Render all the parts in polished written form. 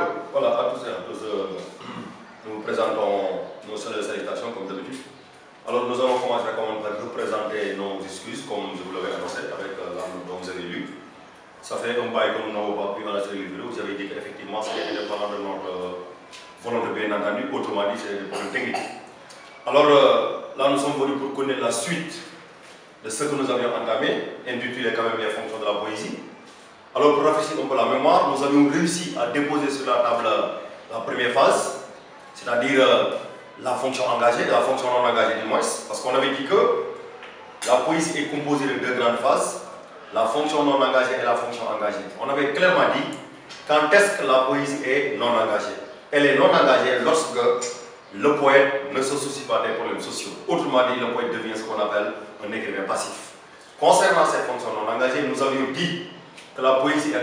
Voilà, à tous et à tous, nous présentons nos salutations comme d'habitude. Alors nous allons commencer par vous présenter nos excuses comme je vous l'avais annoncé avec l'arme dont vous avez lu. Ça fait un bail que nous n'avons pas pu enregistrer les vidéos. Vous avez dit qu'effectivement c'est indépendant de notre volonté bien entendu, autrement dit c'est des problèmes techniques. Alors là nous sommes venus pour connaître la suite de ce que nous avions entamé, intitulé quand même les fonctions de la poésie. Alors pour rafraîchir un peu la mémoire, nous avions réussi à déposer sur la table la première phase, c'est-à-dire la fonction engagée et la fonction non engagée du moins, parce qu'on avait dit que la poésie est composée de deux grandes phases, la fonction non engagée et la fonction engagée. On avait clairement dit quand est-ce que la poésie est non engagée. Elle est non engagée lorsque le poète ne se soucie pas des problèmes sociaux. Autrement dit, le poète devient ce qu'on appelle un écrivain passif. Concernant cette fonction non engagée, nous avions dit que la poésie a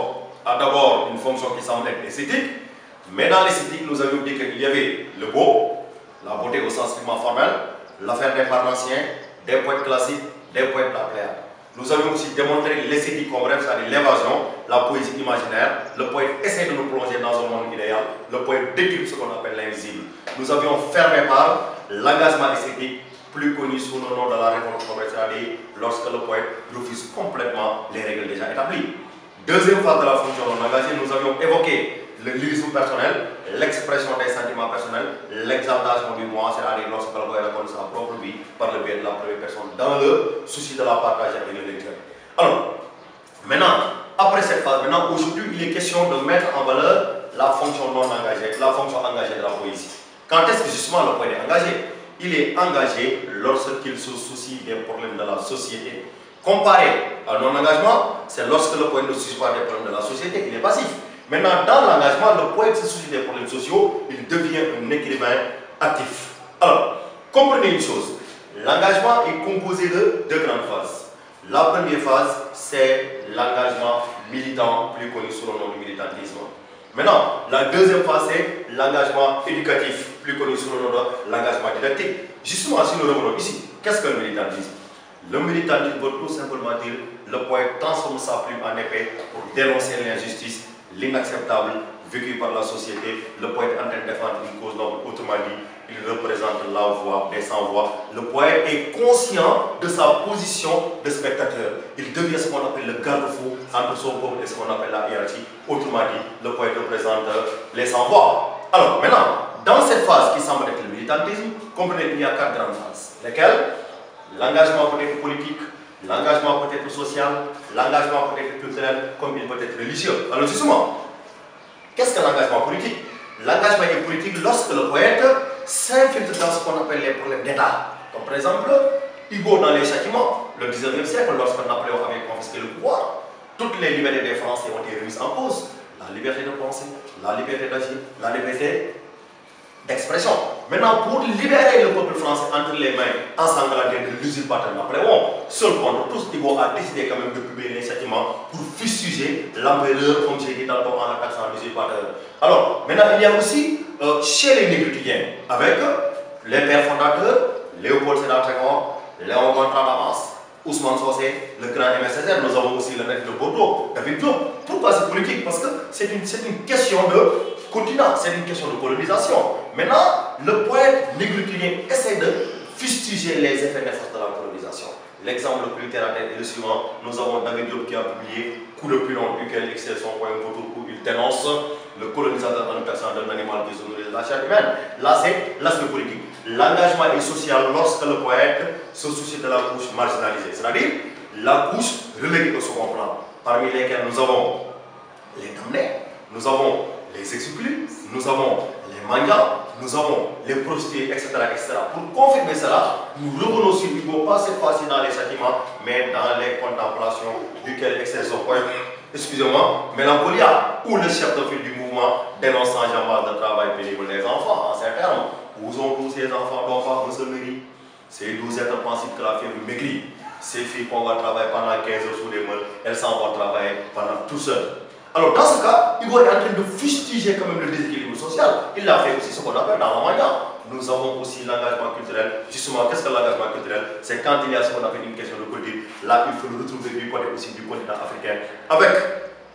d'abord une fonction qui semble être esthétique, mais dans l'esthétique, nous avions dit qu'il y avait le beau, la beauté au sens strictement formel, l'affaire des pharmaciens, des poètes classiques, des poètes de la Pléiade. Nous avions aussi démontré l'esthétique comme bref, c'est-à-dire l'évasion, la poésie imaginaire. Le poète essaie de nous plonger dans un monde idéal, le poète décrypte ce qu'on appelle l'invisible. Nous avions fermé par l'engagement esthétique, plus connu sous le nom de la révolte commerciale, lorsque le poète refuse complètement les règles déjà établies. Deuxième phase de la fonction non engagée, nous avions évoqué le lyrisme personnel, l'expression des sentiments personnels, l'exaltation du moi, c'est-à-dire lorsque le poète raconte sa propre vie par le biais de la première personne, dans le souci de la partager avec le lecteur. Alors, maintenant, après cette phase, aujourd'hui, il est question de mettre en valeur la fonction non engagée, la fonction engagée de la poésie. Quand est-ce que justement le poète est engagé? Il est engagé lorsqu'il se soucie des problèmes de la société. Comparé à non-engagement, c'est lorsque le poète ne se soucie pas des problèmes de la société, il est passif. Maintenant, dans l'engagement, le poète se soucie des problèmes sociaux, il devient un écrivain actif. Alors, comprenez une chose, l'engagement est composé de deux grandes phases. La première phase, c'est l'engagement militant, plus connu sous le nom du militantisme. Maintenant, la deuxième phase, c'est l'engagement éducatif, plus connu sous le nom de l'engagement didactique. Justement, si nous revenons ici, qu'est-ce que le militantisme? Le militantisme veut tout simplement dire le poète transforme sa plume en épée pour dénoncer l'injustice, l'inacceptable vécu par la société. Le poète est en train de défendre une cause noble, autrement dit, il représente la voix des sans-voix. Le poète est conscient de sa position de spectateur. Il devient ce qu'on appelle le garde-fou entre son peuple et ce qu'on appelle la hiérarchie. Autrement dit, le poète représente les sans-voix. Alors maintenant, dans cette phase qui semble être le militantisme, comprenez qu'il y a quatre grandes phases. Lesquelles? L'engagement peut être politique, l'engagement peut être social, l'engagement peut être culturel, comme il peut être religieux. Alors justement, qu'est-ce que l'engagement politique? L'engagement est politique lorsque le poète s'infiltre dans ce qu'on appelle les problèmes d'État. Comme par exemple, Hugo dans les châtiments, le 19e siècle, lorsque Napoléon avait confisqué le pouvoir, toutes les libertés des Français ont été remises en cause. La liberté de penser, la liberté d'agir, la liberté d'expression. Maintenant, pour libérer le peuple français entre les mains ensanglantées de l'usurpateur Napoléon, seul contre tous, Hugo a décidé quand même de publier les châtiments pour fustiger l'empereur, comme j'ai dit tantôt en attaquant l'usurpateur. Alors, maintenant, il y a aussi chez les négritudiens, avec les pères fondateurs, Léopold Sédar Senghor, Léon Gontran Damas, Ousmane Socé, le grand Aimé Césaire, nous avons aussi le maître de Bordeaux, David Diop. Pourquoi c'est politique? Parce que c'est une question de continent, c'est une question de colonisation. Maintenant, le poète négritudier essaie de fustiger les effets néfastes de la colonisation. L'exemple le plus terre à terre est le suivant. Nous avons David Diop qui a publié Coup de plus long duquel excelle son poème photo où il dénonce le colonisateur en personne d'un animal qui se nourrit de la chair humaine. Là, c'est l'aspect politique. L'engagement est social lorsque le poète se soucie de la couche marginalisée, c'est-à-dire la couche reléguée au second plan, parmi lesquelles nous avons les damnés, nous avons les exclus, nous avons les mendiants, nous avons les prostituées, etc., etc. Pour confirmer cela, nous revenons sur Hugo, pas cette fois-ci dans les châtiments, mais dans les contemplations duquel excelle son poème, excusez-moi, Mélancolia, où le chef de file du mouvement dénonce sans jambe de travail pénible des enfants, en ces termes. Où sont tous ces enfants dont parle M. Méry? Ces 12 êtres pensifs que la fièvre maigrit. Ces filles qu'on va travailler pendant 15 heures sous les meules, elles s'en vont travailler pendant tout seul. Alors dans ce cas, Hugo est en train de fustiger quand même le déséquilibre social. Il a fait aussi ce qu'on appelle dans la manière. Nous avons aussi l'engagement culturel. Justement, qu'est-ce que l'engagement culturel? C'est quand il y a ce qu'on appelle une question de culture. Là, il faut le retrouver du côté aussi du continent africain. Avec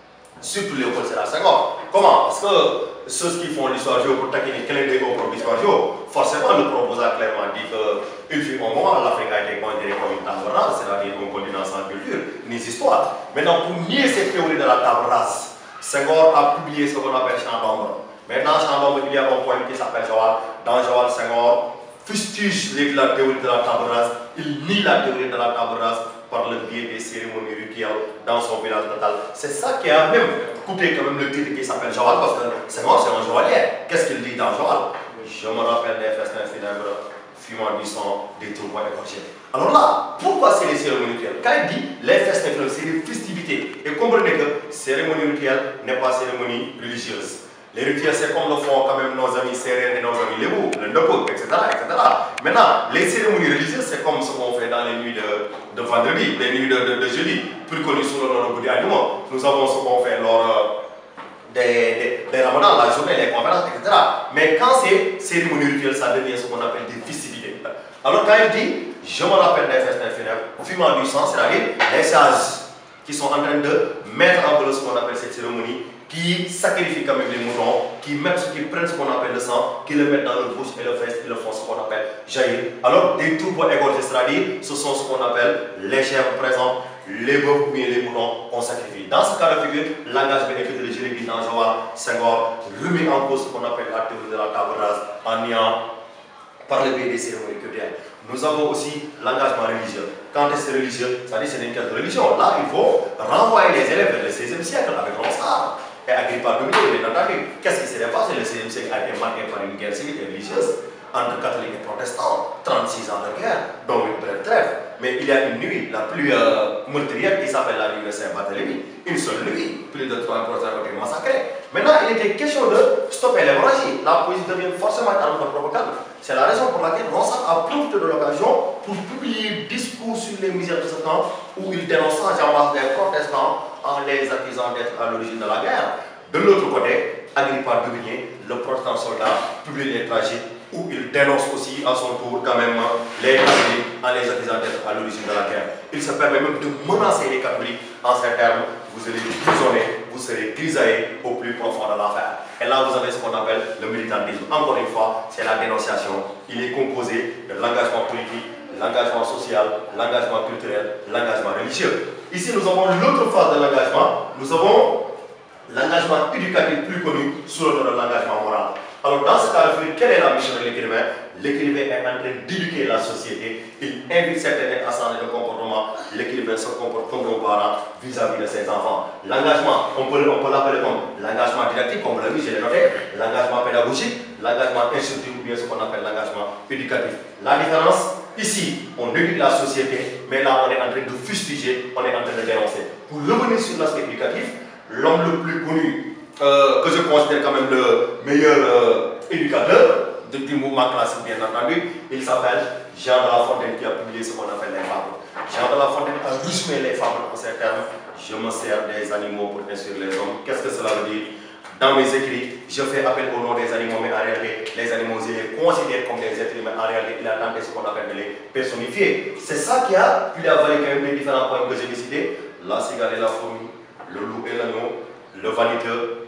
surtout Léopold Sédar Senghor. Comment? Parce que ceux qui font l'histoire géo pour taquiner quel est au propre l'histoire géo, forcément le propos a clairement dit qu'il fut un moment, l'Afrique a été considérée comme une table rase, c'est-à-dire un continent sans culture, ni histoire. Maintenant, pour nier cette théorie de la table rase, Senghor a publié ce qu'on appelle Champ d'ombre. Maintenant, Champ d'ombre, il y a un poème qui s'appelle Joal. Dans Joal, Senghor fustige la théorie de la table rase, il nie la théorie de la table rase par le biais des cérémonies rituelles dans son village natal. C'est ça qui a même coupé quand même le titre qui s'appelle Joal, parce que Senghor c'est un joaillier. Qu'est-ce qu'il dit dans Joal? Je me rappelle des festins funèbres, fumant du sang, des tournois écorchés. Alors là, pourquoi c'est les cérémonies rituelles? Quand il dit les festins funèbres, c'est des festivités. Et comprenez que cérémonie rituelle n'est pas cérémonie religieuse. Les rituels, c'est comme le font quand même nos amis sérères et nos amis lébous, le Ndoko, etc., etc. Maintenant, les cérémonies religieuses, c'est comme ce qu'on fait dans les nuits de vendredi, les nuits de jeudi, plus connues sous le nom de Goudi Alimon. Nous avons ce qu'on fait lors des ramadans, la journée, les conférences, etc. Mais quand c'est cérémonie rituelle, ça devient ce qu'on appelle des festivités. Alors quand il dit, je me rappelle des festins funèbres, fumant du sang, c'est-à-dire les sages qui sont en train de mettre en place ce qu'on appelle cette cérémonie, qui sacrifient quand même les moutons, qui prennent ce qu'on appelle le sang, qui le mettent dans leur bouche et le font ce qu'on appelle jaillir. Alors, des troupeaux égorgés, c'est-à-dire, ce sont ce qu'on appelle les chèvres présentes, les bœufs ou bien les moutons qu'on sacrifie. Dans ce cas de figure, l'engagement écrit de l'Église dans Joal, Senghor, remet en cause ce qu'on appelle la théorie de la table rase en niant par le biais des cérémonies culturelles. Nous avons aussi l'engagement religieux. Quand est-ce religieux? C'est-à-dire c'est une carte de religion. Là, il faut renvoyer les élèves vers le XVIe siècle avec Ronsard et Agrippa II, bien entendu. Qu'est-ce qui s'est passé? Le XVIe siècle a été marqué par une guerre civile et religieuse entre catholiques et protestants, 36 ans de guerre, dont une brève trêve. Mais il y a une nuit la plus meurtrière qui s'appelle la nuit de Saint-Barthélemy. Une seule nuit, plus de 3 personnes ont été massacrées. Maintenant, il était question de stopper l'hémorragie. La poésie devient forcément un arme provocable. C'est la raison pour laquelle Ronsard a profité de l'occasion pour publier discours sur les misères de ce temps où il dénonce sans jambe les protestants en les accusant d'être à l'origine de la guerre. De l'autre côté, Agrippa II, le protestant soldat, publie les tragiques où il dénonce aussi à son tour quand même les catholiques en les accusant d'être à l'origine de la guerre. Il se permet même de menacer les catholiques en ces termes: vous serez prisonnés, vous serez grisaillés au plus profond de l'enfer. Et là, vous avez ce qu'on appelle le militantisme. Encore une fois, c'est la dénonciation. Il est composé de l'engagement politique, l'engagement social, l'engagement culturel, l'engagement religieux. Ici, nous avons l'autre phase de l'engagement. Nous avons l'engagement éducatif plus connu sous le nom de l'engagement moral. Alors dans ce cas, quelle est la mission de l'écrivain? L'écrivain est en train d'éduquer la société. Il invite certains à changer de comportement. L'écrivain se comporte comme un parent vis-à-vis de ses enfants. L'engagement, on peut l'appeler comme l'engagement didactique, comme vous l'avez vu, je l'ai noté, l'engagement pédagogique, l'engagement instructif ou bien ce qu'on appelle l'engagement éducatif. La différence, ici, on éduque la société, mais là on est en train de fustiger, on est en train de dénoncer. Pour revenir sur l'aspect éducatif, l'homme le plus connu, que je considère quand même le meilleur éducateur depuis le mouvement classique, bien entendu, il s'appelle Jean de La Fontaine, qui a publié ce qu'on appelle les fables. Jean de La Fontaine a résumé les fables en ces termes: je me sers des animaux pour instruire les hommes. Qu'est-ce que cela veut dire? Dans mes écrits, je fais appel au nom des animaux, mais en réalité, les animaux, je les considère comme des êtres humains. En réalité, il a tenté ce qu'on appelle de les personnifier. C'est ça qui a valu quand même les différents points que j'ai cités: la cigale et la fourmi, le loup et l'agneau, le vaniteux,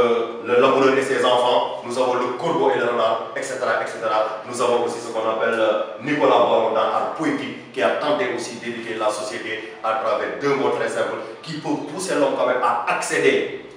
le laboureur et ses enfants, nous avons le corbeau et le renard, etc., etc. Nous avons aussi ce qu'on appelle Nicolas Baron dans l'art poétique, qui a tenté aussi d'éduquer la société à travers deux mots très simples qui peuvent pousser l'homme quand même à accéder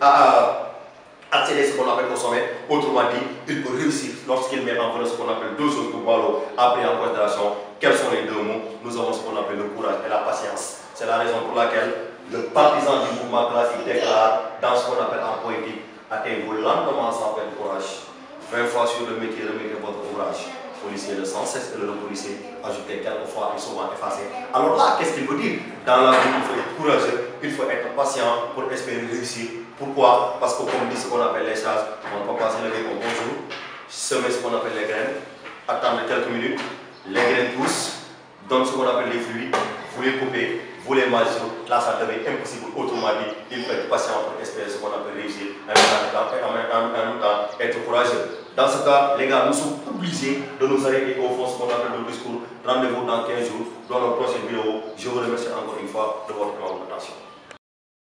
à ce qu'on appelle au sommet. Autrement dit, il peut réussir lorsqu'il met en valeur ce qu'on appelle deux choses que Boileau a pris en considération. Quels sont les deux mots? Nous avons ce qu'on appelle le courage et la patience. C'est la raison pour laquelle le partisan du mouvement classique déclare dans ce qu'on appelle en poétique: atteignez-vous lentement sans perdre courage. 20 fois sur le métier, remettez votre ouvrage. Policier de sans cesse, et le policier ajouté quelquefois et souvent effacé. Alors là, qu'est-ce qu'il veut dire? Dans la vie, il faut être courageux, il faut être patient pour espérer réussir. Pourquoi? Parce que comme dit ce qu'on appelle les charges, on ne peut pas se lever au bonjour, semer ce qu'on appelle les graines, attendre quelques minutes, les graines poussent, donnent ce qu'on appelle les fruits, vous les coupez, vous les mangez. Là, ça devient impossible. Autrement dit, il faut être patient pour espérer ce qu'on appelle réussir, en même temps être courageux. Dans ce cas, les gars, nous sommes obligés de nous arrêter au fond ce qu'on appelle le discours. Rendez-vous dans 15 jours dans notre prochaine vidéo. Je vous remercie encore une fois de votre attention.